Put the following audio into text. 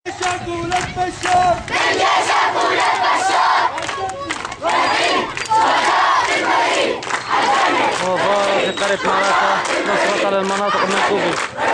بولاد بشار بالجيش بولاد بشار ونعيد شهداء المريض الجنة وفار في قرية معركة نصرة للمناطق المنكوبة.